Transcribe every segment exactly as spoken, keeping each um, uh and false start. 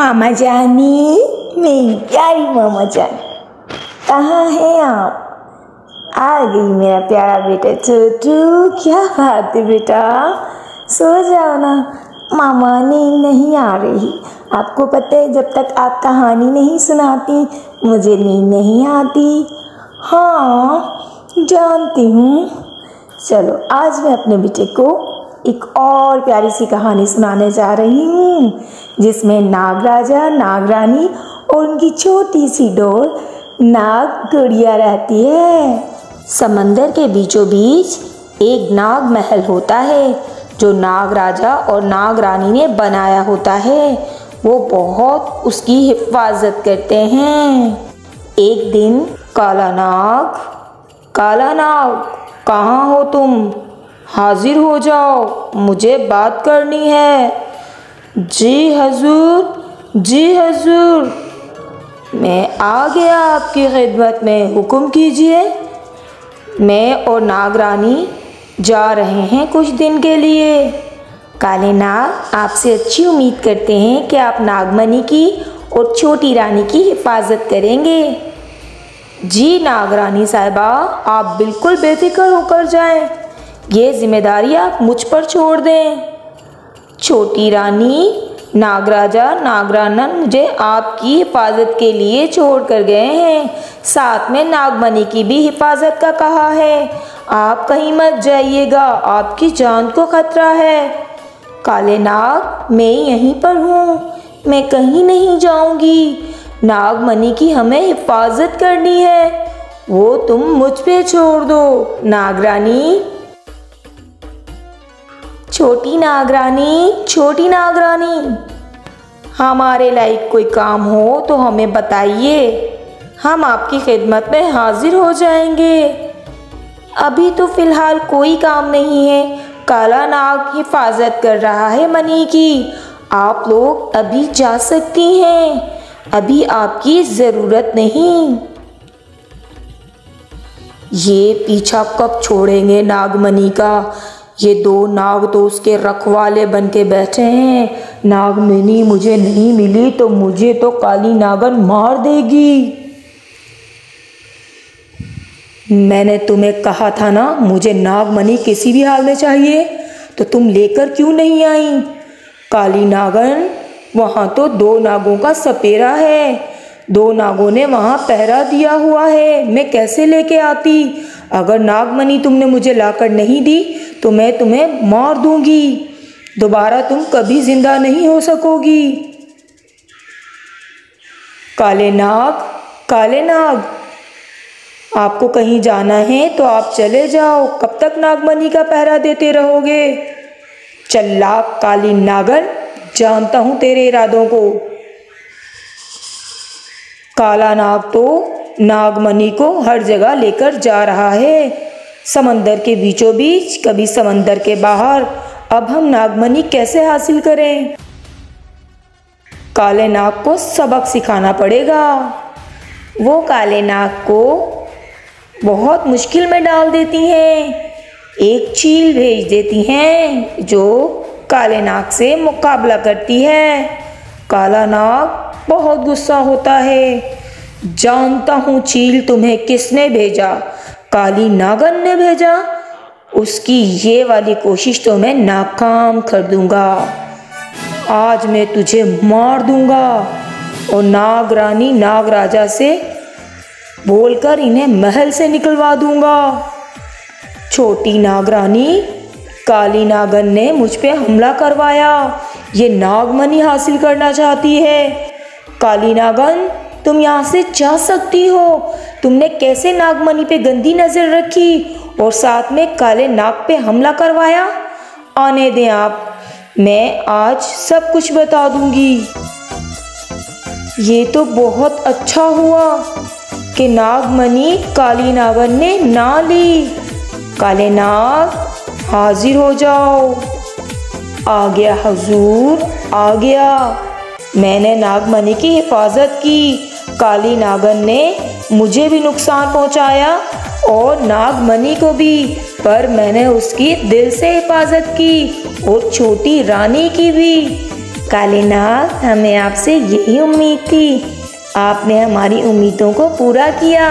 मामा जानी, मेरी प्यारी मामा जान, कहाँ हैं आप? आ गई मेरा प्यारा बेटा छोटू। क्या बात है बेटा, सो जाओ ना। मामा नींद नहीं आ रही। आपको पता है जब तक आप कहानी नहीं सुनाती मुझे नींद नहीं आती। हाँ जानती हूँ। चलो आज मैं अपने बेटे को एक और प्यारी सी कहानी सुनाने जा रही हूँ जिसमें नाग राजा, नाग रानी और उनकी छोटी सी डोर नाग गुड़िया रहती है। समंदर के बीचों बीच एक नाग महल होता है जो नाग राजा और नाग रानी ने बनाया होता है। वो बहुत उसकी हिफाजत करते हैं। एक दिन काला नाग, काला नाग कहाँ हो तुम? हाजिर हो जाओ, मुझे बात करनी है। जी हजूर, जी हजूर, मैं आ गया आपकी खिदमत में, हुक्म कीजिए। मैं और नाग रानी जा रहे हैं कुछ दिन के लिए। काले नाग आपसे अच्छी उम्मीद करते हैं कि आप नागमणि की और छोटी रानी की हिफाजत करेंगे। जी नाग रानी साहिबा, आप बिल्कुल बेफिक्र होकर जाएं। ये जिम्मेदारी आप मुझ पर छोड़ दें। छोटी रानी, नागराजा नागरानन मुझे आपकी हिफाजत के लिए छोड़ कर गए हैं। साथ में नागमणि की भी हिफाजत का कहा है। आप कहीं मत जाइएगा, आपकी जान को खतरा है। काले नाग, मैं यहीं पर हूँ, मैं कहीं नहीं जाऊंगी। नागमणि की हमें हिफाजत करनी है, वो तुम मुझ पे छोड़ दो। नागरानी, छोटी नागरानी, छोटी नागरानी, हमारे लायक कोई काम हो तो हमें बताइए, हम आपकी खिदमत में हाजिर हो जाएंगे। अभी तो फिलहाल कोई काम नहीं है। काला नाग हिफाजत कर रहा है मणि की। आप लोग अभी जा सकती हैं, अभी आपकी ज़रूरत नहीं। ये पीछा कब छोड़ेंगे नागमणि का? ये दो नाग तो उसके रखवाले बन के बैठे हैं। नागमणि मुझे नहीं मिली तो मुझे तो काली नागन मार देगी। मैंने तुम्हें कहा था ना, मुझे नागमणि किसी भी हाल में चाहिए, तो तुम लेकर क्यों नहीं आई? काली नागन, वहाँ तो दो नागों का सपेरा है, दो नागों ने वहाँ पहरा दिया हुआ है, मैं कैसे लेके आती? अगर नागमणि तुमने मुझे लाकर नहीं दी तो मैं तुम्हें मार दूंगी, दोबारा तुम कभी जिंदा नहीं हो सकोगी। काले नाग, काले नाग, आपको कहीं जाना है तो आप चले जाओ, कब तक नागमणि का पहरा देते रहोगे? चल्लाक काली नागन, जानता हूँ तेरे इरादों को। काला नाग तो नागमणि को हर जगह लेकर जा रहा है, समंदर के बीचों बीच, कभी समंदर के बाहर। अब हम नागमणि कैसे हासिल करें? काले नाग को सबक सिखाना पड़ेगा। वो काले नाग को बहुत मुश्किल में डाल देती हैं। एक चील भेज देती हैं जो काले नाग से मुकाबला करती है। काला नाग बहुत गुस्सा होता है। जानता हूँ चील तुम्हें किसने भेजा, काली नागन ने भेजा। उसकी ये वाली कोशिश तो मैं नाकाम कर दूंगा। आज मैं तुझे मार दूंगा और नाग रानी नाग राजा से बोलकर इन्हें महल से निकलवा दूंगा। छोटी नाग रानी, काली नागन ने मुझ पे हमला करवाया, ये नागमणि हासिल करना चाहती है। काली नागन, तुम यहाँ से जा सकती हो। तुमने कैसे नागमणि पे गंदी नज़र रखी और साथ में काले नाग पे हमला करवाया? आने दें आप, मैं आज सब कुछ बता दूंगी। ये तो बहुत अच्छा हुआ कि नागमणि काली नागन ने ना ली। काले नाग, हाजिर हो जाओ। आ गया हजूर, आ गया। मैंने नागमणि की हिफाजत की। काली नागन ने मुझे भी नुकसान पहुंचाया और नागमणि को भी, पर मैंने उसकी दिल से हिफाजत की और छोटी रानी की भी। काले नाग, हमें आपसे यही उम्मीद थी, आपने हमारी उम्मीदों को पूरा किया।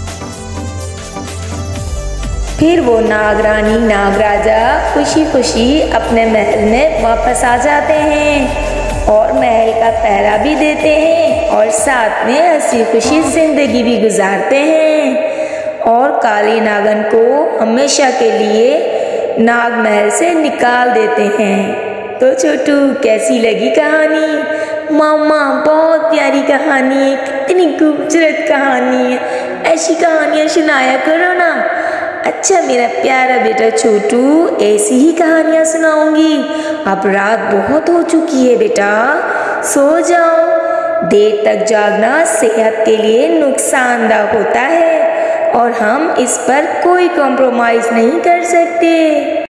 फिर वो नागरानी नागराजा खुशी खुशी अपने महल में वापस आ जाते हैं और महल का पहरा भी देते हैं और साथ में हंसी खुशी जिंदगी भी गुजारते हैं और काले नागन को हमेशा के लिए नाग महल से निकाल देते हैं। तो छोटू, कैसी लगी कहानी? मामा, बहुत प्यारी कहानी है, कितनी खूबसूरत कहानी है, ऐसी कहानियाँ सुनाया करो ना। अच्छा मेरा प्यारा बेटा छोटू, ऐसी ही कहानियाँ सुनाऊंगी। अब रात बहुत हो चुकी है बेटा, सो जाओ। देर तक जागना सेहत के लिए नुकसानदायक होता है और हम इस पर कोई कॉम्प्रोमाइज़ नहीं कर सकते।